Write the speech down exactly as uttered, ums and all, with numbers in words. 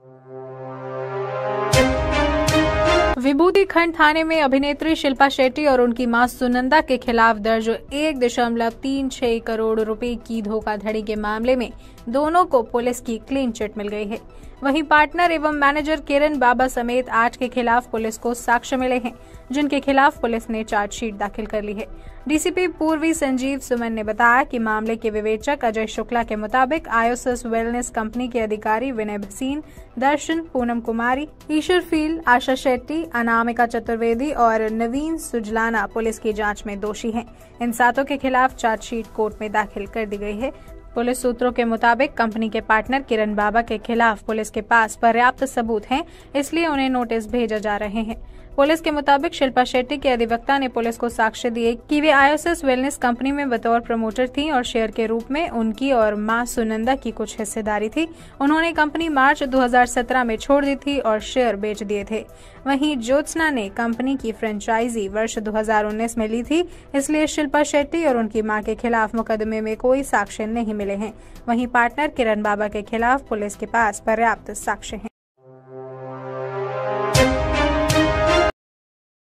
विभूति खंड थाने में अभिनेत्री शिल्पा शेट्टी और उनकी मां सुनंदा के खिलाफ दर्ज एक दशमलव तीन छह करोड़ रुपए की धोखाधड़ी के मामले में दोनों को पुलिस की क्लीन चिट मिल गई है। वहीं पार्टनर एवं मैनेजर किरण बाबा समेत आठ के खिलाफ पुलिस को साक्ष्य मिले हैं, जिनके खिलाफ पुलिस ने चार्जशीट दाखिल कर ली है। डीसीपी पूर्वी संजीव सुमन ने बताया कि मामले के विवेचक अजय शुक्ला के मुताबिक आयोसिस वेलनेस कंपनी के अधिकारी विनय भसीन, दर्शन, पूनम कुमारी, ईश्वर फील, आशा शेट्टी, अनामिका चतुर्वेदी और नवीन सुजलाना पुलिस की जांच में दोषी हैं। इन सातों के खिलाफ चार्जशीट कोर्ट में दाखिल कर दी गई है। पुलिस सूत्रों के मुताबिक कंपनी के पार्टनर किरण बाबा के खिलाफ पुलिस के पास पर्याप्त सबूत हैं, इसलिए उन्हें नोटिस भेजे जा रहे हैं। पुलिस के मुताबिक शिल्पा शेट्टी के अधिवक्ता ने पुलिस को साक्ष्य दिए कि वे आयोसिस वेलनेस कंपनी में बतौर प्रमोटर थीं और शेयर के रूप में उनकी और मां सुनंदा की कुछ हिस्सेदारी थी। उन्होंने कंपनी मार्च दो हज़ार सत्रह में छोड़ दी थी और शेयर बेच दिए थे। वहीं ज्योत्सना ने कंपनी की फ्रेंचाइजी वर्ष दो हज़ार उन्नीस में ली थी, इसलिए शिल्पा शेट्टी और उनकी मां के खिलाफ मुकदमे में कोई साक्ष्य नहीं मिले हैं। वहीं पार्टनर किरण बाबा के खिलाफ पुलिस के पास पर्याप्त साक्ष्य हैं।